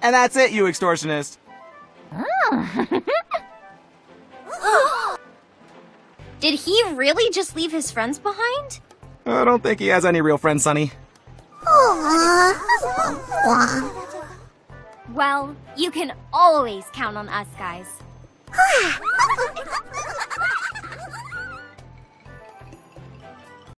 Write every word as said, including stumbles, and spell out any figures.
And that's it, you extortionist. Did he really just leave his friends behind? I don't think he has any real friends, Sonny. Well, you can always count on us guys.